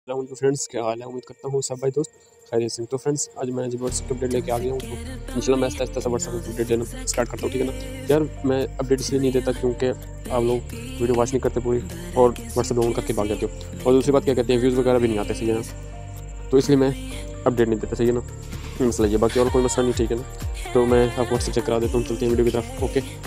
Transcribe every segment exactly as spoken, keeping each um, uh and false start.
तो फ्रेंड्स क्या हाल है, उम्मीद करता हूँ सब भाई दोस्त खैरियत से। तो फ्रेंड्स आज मैं जी व्हाट्सएप की अपडेट लेके आ गया हूँ। तो इंशाल्लाह मैं आस्ता आस्ता व्हाट्सएप की अपडेट लेना स्टार्ट करता हूँ, ठीक है ना यार। मैं अपडेट इसलिए नहीं देता क्योंकि आप लोग वीडियो वॉच नहीं करते पूरी और व्हाट्सएप ऑन करके भाग जाते हो। और दूसरी बात क्या कहते हैं, व्यूज़ वगैरह भी नहीं आते, सही है ना। तो इसलिए मैं अपडेट नहीं देता, सही है ना। मसला ये, बाकी और कोई मसला नहीं, ठीक है ना। तो मैं आपको व्हाट्सएप चेक करा देता हूँ, चलते हैं वीडियो की तरफ। Okay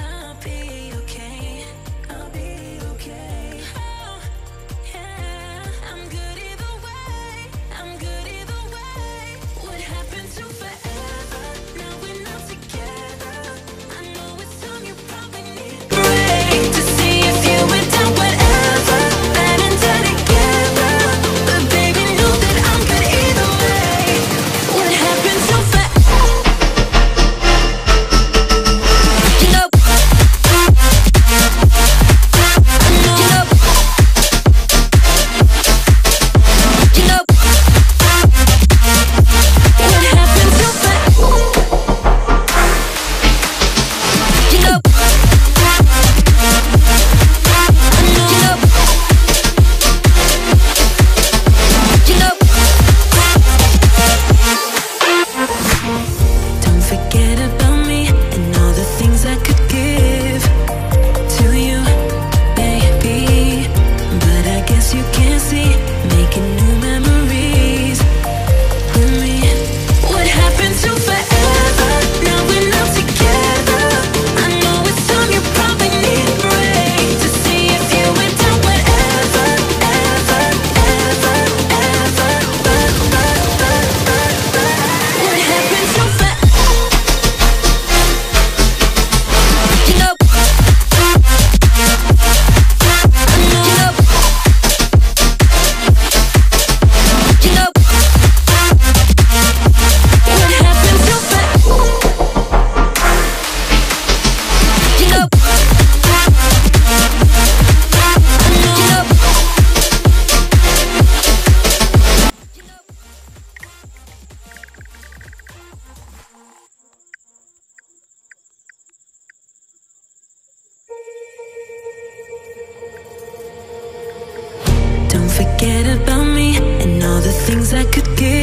Forget about me and all the things I could give.